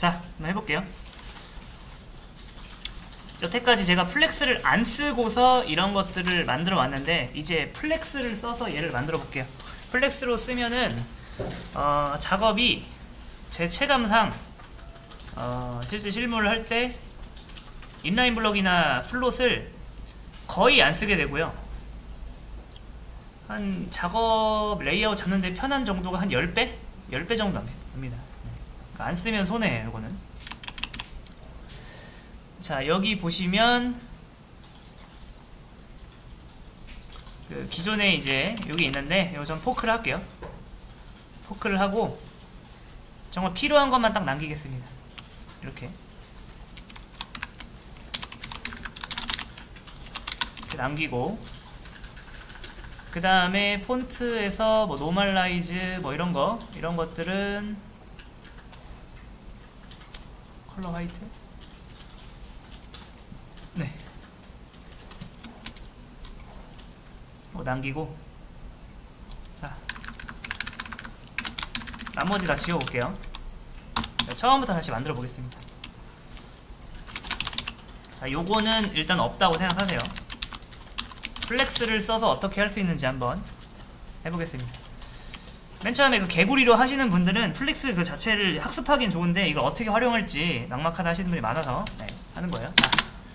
자, 한번 해볼게요. 여태까지 제가 플렉스를 안 쓰고서 이런 것들을 만들어 왔는데, 이제 플렉스를 써서 얘를 만들어 볼게요. 플렉스로 쓰면은 작업이 제 체감상 실제 실무를 할 때 인라인 블럭이나 플롯을 거의 안 쓰게 되고요. 한 작업 레이아웃 잡는데 편한 정도가 한 10배? 10배 정도 됩니다. 그러니까 안 쓰면 손해예요, 이거는. 자, 여기 보시면 그 기존에 이제 여기 있는데, 이거 전 포크를 할게요. 포크를 하고 정말 필요한 것만 딱 남기겠습니다. 이렇게 남기고, 그 다음에 폰트에서 뭐 노멀라이즈 뭐 이런 것들은 컬러 화이트, 네, 뭐 남기고, 자, 나머지 다 지워볼게요. 처음부터 다시 만들어 보겠습니다. 자, 요거는 일단 없다고 생각하세요. 플렉스를 써서 어떻게 할 수 있는지 한번 해보겠습니다. 맨 처음에 그 개구리로 하시는 분들은 플렉스 그 자체를 학습하기는 좋은데 이걸 어떻게 활용할지 막막하다 하시는 분이 많아서 하는 거예요. 자,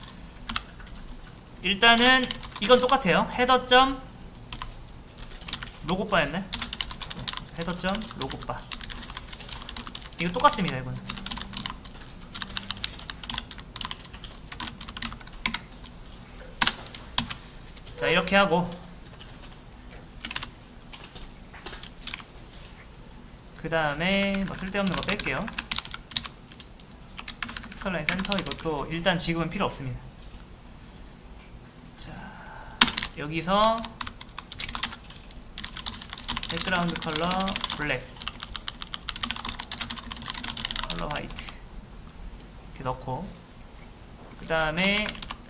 일단은 이건 똑같아요. 헤더점 로고바였네. 헤더점 로고바, 이거 똑같습니다. 이거는 자, 이렇게 하고, 그 다음에 뭐 쓸데없는 거 뺄게요. 픽셀라인 센터, 이것도 일단 지금은 필요 없습니다. 자, 여기서 백그라운드 컬러 블랙, 컬러 화이트 이렇게 넣고, 그 다음에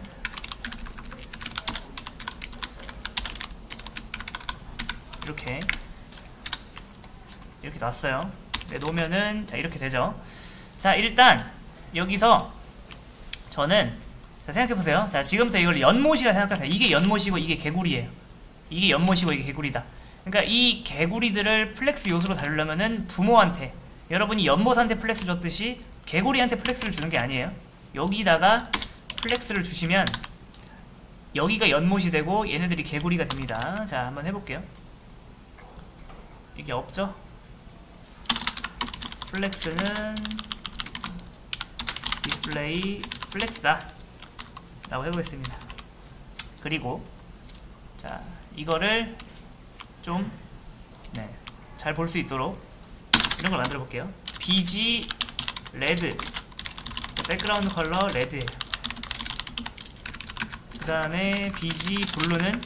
이렇게 놨어요. 네, 놓으면은 자, 이렇게 되죠. 자, 일단 여기서 저는, 자, 생각해보세요. 자, 지금부터 이걸 연못이라 생각하세요. 이게 연못이고 이게 개구리예요. 이게 연못이고 이게 개구리다. 그러니까 이 개구리들을 플렉스 요소로 다루려면은 부모한테, 여러분이 연못한테 플렉스 줬듯이 개구리한테 플렉스를 주는 게 아니에요. 여기다가 플렉스를 주시면 여기가 연못이 되고 얘네들이 개구리가 됩니다. 자, 한번 해볼게요. 이게 없죠? 플렉스는 디스플레이 플렉스다 라고 해보겠습니다. 그리고 자, 이거를 좀 잘 볼 수 있도록 이런 걸 만들어 볼게요. BG 레드, 자, 백그라운드 컬러 레드예요. 그 다음에 BG 블루는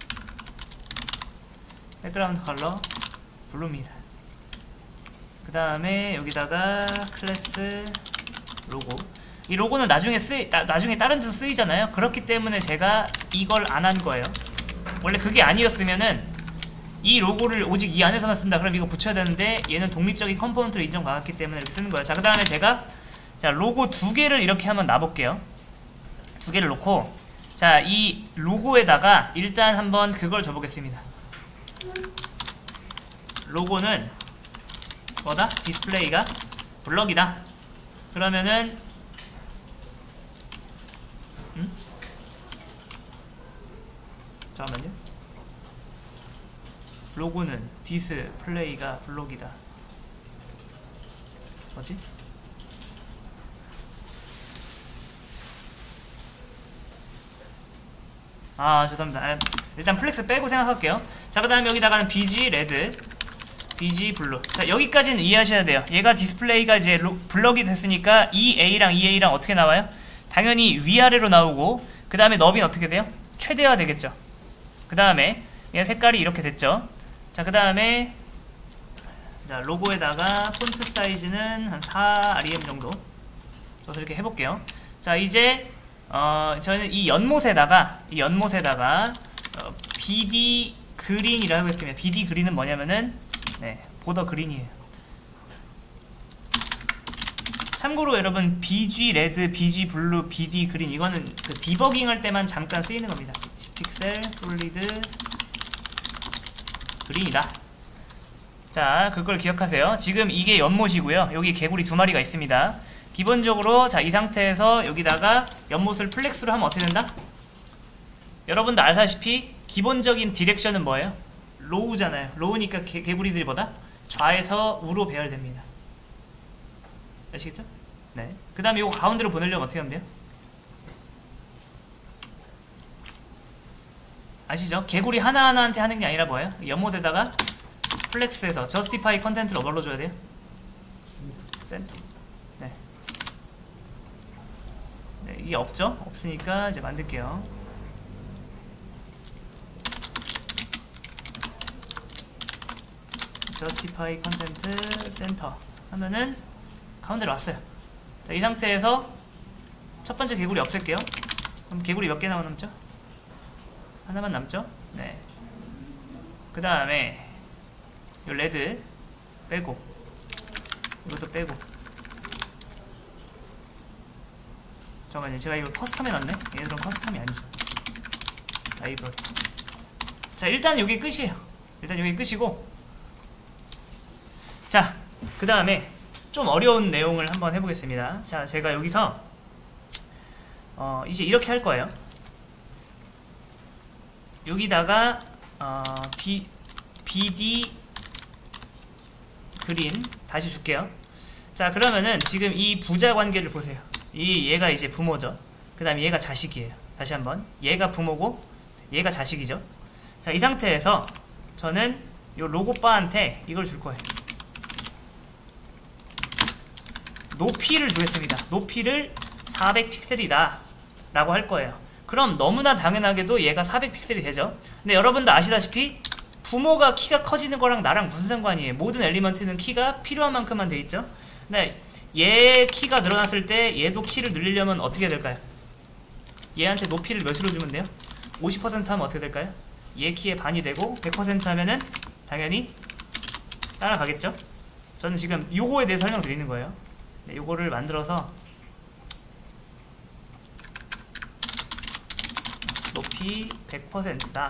백그라운드 컬러 블루입니다. 그 다음에 여기다가 클래스 로고, 이 로고는 나중에 다른 데서 쓰이잖아요. 그렇기 때문에 제가 이걸 안 한 거예요. 원래 그게 아니었으면은 이 로고를 오직 이 안에서만 쓴다 그럼 이거 붙여야 되는데, 얘는 독립적인 컴포넌트를 인정받았기 때문에 이렇게 쓰는 거예요. 자, 그 다음에 제가 자, 로고 2개를 이렇게 한번 놔볼게요. 2개를 놓고, 자, 이 로고에다가 일단 한번 그걸 줘보겠습니다. 로고는 뭐다? 디스플레이가 블럭이다. 그러면은 잠깐만요. 로고는 디스플레이가 블럭이다. 뭐지? 아, 죄송합니다. 일단 플렉스 빼고 생각할게요. 자, 그 다음에 여기다가는 BG 레드, BG 블루. 자, 여기까지는 이해하셔야 돼요. 얘가 디스플레이가 이제 블럭이 됐으니까 EA랑 EA랑 어떻게 나와요? 당연히 위아래로 나오고, 그 다음에 너비는 어떻게 돼요? 최대화 되겠죠. 그 다음에 얘 색깔이 이렇게 됐죠. 자, 그 다음에 자, 로고에다가 폰트 사이즈는 한 4rem 정도 그래서 이렇게 해볼게요. 자, 이제 저는 이 연못에다가 BD 그린이라고 했습니다. BD 그린은 뭐냐면은 보더 그린이에요. 참고로 여러분 BG 레드, BG 블루, BD 그린 이거는 그 디버깅 할 때만 잠깐 쓰이는 겁니다. 10픽셀 솔리드 그린이다. 자, 그걸 기억하세요. 지금 이게 연못이고요. 여기 개구리 2마리가 있습니다. 기본적으로 자, 이 상태에서 여기다가 연못을 플렉스로 하면 어떻게 된다? 여러분도 알다시피 기본적인 디렉션은 뭐예요? 로우잖아요. 로우니까 개구리들이 뭐다? 좌에서 우로 배열됩니다. 아시겠죠? 네. 그 다음에 이거 가운데로 보내려면 어떻게 하면 돼요? 아시죠? 개구리 하나하나한테 하는 게 아니라 뭐예요? 연못에다가 플렉스해서 justify 컨텐츠를 뭘로 줘야 돼요? 센터. 네. 네, 이게 없죠? 없으니까 이제 만들게요. justify 컨텐츠 센터 하면은 가운데로 왔어요. 자, 이 상태에서 첫 번째 개구리 없앨게요. 그럼 개구리 몇 개 남죠? 하나만 남죠? 네. 그 다음에 요 레드 빼고 이것도 빼고. 잠깐만요, 제가 이거 커스텀 해놨네? 얘들은 커스텀이 아니죠. 라이벌. 자, 일단 여기 끝이에요. 일단 여기 끝이고, 자, 그 다음에 좀 어려운 내용을 한번 해보겠습니다. 자, 제가 여기서 이제 이렇게 할 거예요. 여기다가 BD 그린 다시 줄게요. 자, 그러면은 지금 이 부자 관계를 보세요. 얘가 이제 부모죠. 그 다음에 얘가 자식이에요. 다시 한번, 얘가 부모고 얘가 자식이죠. 자, 이 상태에서 저는 요 로고바한테 이걸 줄 거예요. 높이를 주겠습니다. 높이를 400픽셀이다 라고 할 거예요. 그럼 너무나 당연하게도 얘가 400픽셀이 되죠. 근데 여러분도 아시다시피 부모가 키가 커지는 거랑 나랑 무슨 상관이에요? 모든 엘리먼트는 키가 필요한 만큼만 돼 있죠. 근데 얘 키가 늘어났을 때 얘도 키를 늘리려면 어떻게 될까요? 얘한테 높이를 몇으로 주면 돼요? 50% 하면 어떻게 될까요? 얘 키의 반이 되고 100% 하면은 당연히 따라가겠죠. 저는 지금 요거에 대해 설명드리는 거예요. 네, 요거를 만들어서 높이 100%다.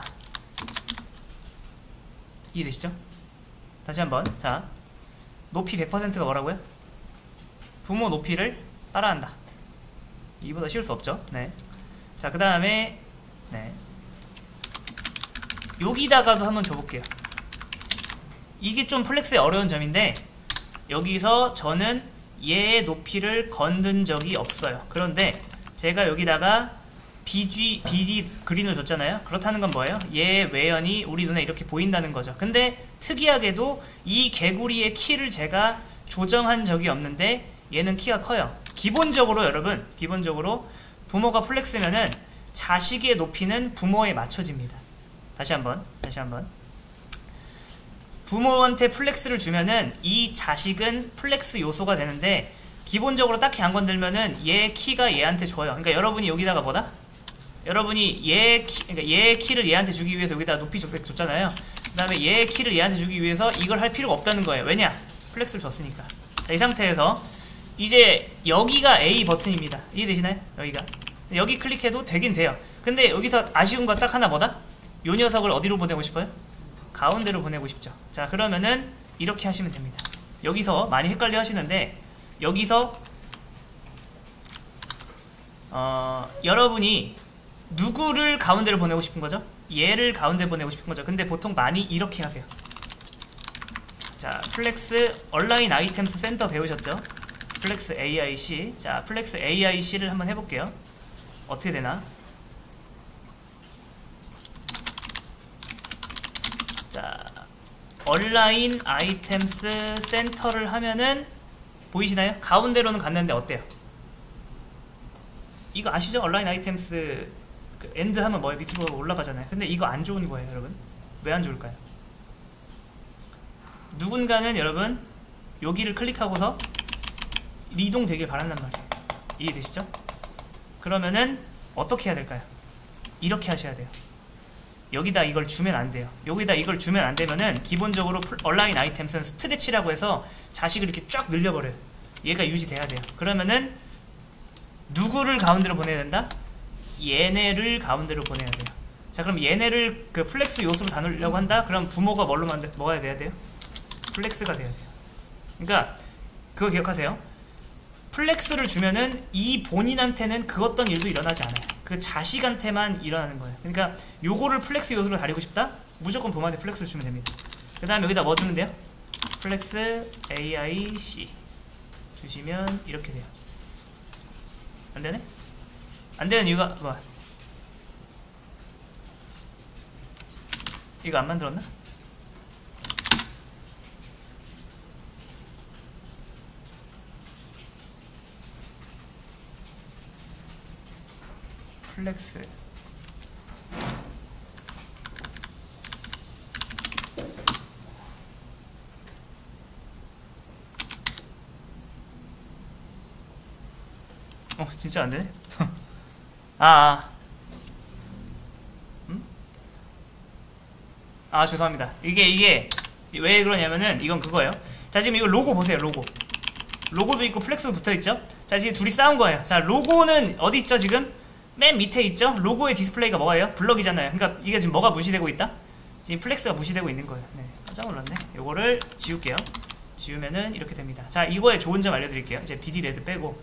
이해되시죠? 다시 한번. 자, 높이 100%가 뭐라고요? 부모 높이를 따라한다. 이보다 쉬울 수 없죠. 네. 자, 그 다음에 네, 여기다가도 한번 줘볼게요. 이게 좀 플렉스의 어려운 점인데, 여기서 저는 얘의 높이를 건든 적이 없어요. 그런데 제가 여기다가 BD 그린을 줬잖아요. 그렇다는 건 뭐예요? 얘의 외연이 우리 눈에 이렇게 보인다는 거죠. 근데 특이하게도 이 개구리의 키를 제가 조정한 적이 없는데 얘는 키가 커요. 기본적으로 여러분, 기본적으로 부모가 플렉스면은 자식의 높이는 부모에 맞춰집니다. 다시 한번. 부모한테 플렉스를 주면은 이 자식은 플렉스 요소가 되는데, 기본적으로 딱히 안 건들면은 얘 키가 얘한테 줘요. 그러니까 여러분이 여기다가 뭐다? 여러분이 그러니까 얘의 키를 얘한테 주기 위해서 여기다 높이 줬잖아요. 그 다음에 얘의 키를 얘한테 주기 위해서 이걸 할 필요가 없다는 거예요. 왜냐? 플렉스를 줬으니까. 자, 이 상태에서 이제 여기가 A 버튼입니다. 이해되시나요? 여기 클릭해도 되긴 돼요. 근데 여기서 아쉬운 거 딱 하나 뭐다? 요 녀석을 어디로 보내고 싶어요? 가운데로 보내고 싶죠. 자, 그러면은 이렇게 하시면 됩니다. 여기서 많이 헷갈려 하시는데, 여기서 여러분이 누구를 가운데로 보내고 싶은 거죠? 얘를 가운데 보내고 싶은 거죠. 근데 보통 많이 이렇게 하세요. 자, 플렉스 얼라인 아이템스 센터 배우셨죠? 플렉스 AIC. 자, 플렉스 AIC를 한번 해볼게요. 어떻게 되나? 자, 얼라인 아이템스 센터를 하면은 보이시나요? 가운데로는 갔는데 어때요? 이거 아시죠? 얼라인 아이템스 그 엔드 하면 뭐예요? 밑으로 올라가잖아요. 근데 이거 안 좋은 거예요, 여러분. 왜 안 좋을까요? 누군가는 여러분 여기를 클릭하고서 이동되길 바란단 말이에요. 이해되시죠? 그러면은 어떻게 해야 될까요? 이렇게 하셔야 돼요. 여기다 이걸 주면 안 돼요. 여기다 이걸 주면 안 되면은 기본적으로 얼라인 아이템스는 스트레치라고 해서 자식을 이렇게 쫙 늘려버려요. 얘가 유지돼야 돼요. 그러면은 누구를 가운데로 보내야 된다? 얘네를 가운데로 보내야 돼요. 자, 그럼 얘네를 그 플렉스 요소로 다루려고 한다? 그럼 부모가 뭐가 돼야 돼요? 플렉스가 돼야 돼요. 그러니까 그거 기억하세요. 플렉스를 주면은 이 본인한테는 그 어떤 일도 일어나지 않아요. 그 자식한테만 일어나는 거예요. 그러니까 요거를 플렉스 요소로 다루고 싶다? 무조건 부모한테 플렉스를 주면 됩니다. 그 다음 여기다 뭐 주면 돼요? 플렉스 AIC 주시면 이렇게 돼요. 안되네? 안되는 이유가 뭐야? 이거 안 만들었나? 플렉스 진짜 안되네? 죄송합니다. 이게 왜 그러냐면은 이건 그거예요. 자, 지금 이거 로고 보세요. 로고도 있고 플렉스도 붙어있죠. 자, 지금 둘이 싸운 거예요. 자, 로고는 어디 있죠? 지금 맨 밑에 있죠. 로고의 디스플레이가 뭐예요? 블럭이잖아요. 그러니까 이게 지금 뭐가 무시되고 있다? 지금 플렉스가 무시되고 있는 거예요. 네, 깜짝 놀랐네. 요거를 지울게요. 지우면은 이렇게 됩니다. 자, 이거의 좋은 점 알려드릴게요. 이제 BD 레드 빼고,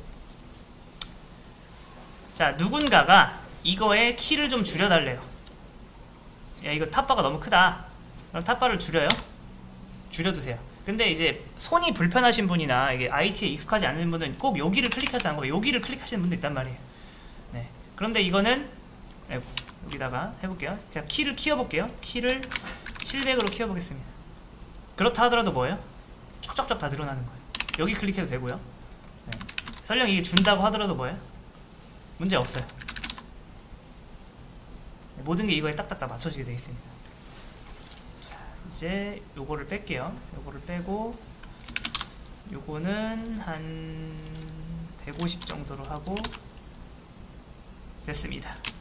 자, 누군가가 이거의 키를 좀 줄여달래요. 야, 이거 탑바가 너무 크다. 그럼 탑바를 줄여두세요. 근데 이제 손이 불편하신 분이나 이게 IT에 익숙하지 않은 분은 꼭 여기를 클릭하지 않고 여기를 클릭하시는 분도 있단 말이에요. 네. 그런데 이거는 여기다가 해볼게요. 제가 키를 키워볼게요. 키를 700으로 키워보겠습니다. 그렇다 하더라도 뭐예요? 쫙쫙쫙 다 늘어나는 거예요. 여기 클릭해도 되고요. 네. 설령 이게 준다고 하더라도 뭐예요? 문제 없어요. 네, 모든 게 이거에 딱딱딱 맞춰지게 되어 있습니다. 자, 이제 요거를 뺄게요. 요거를 빼고 요거는 한 150 정도로 하고 됐습니다.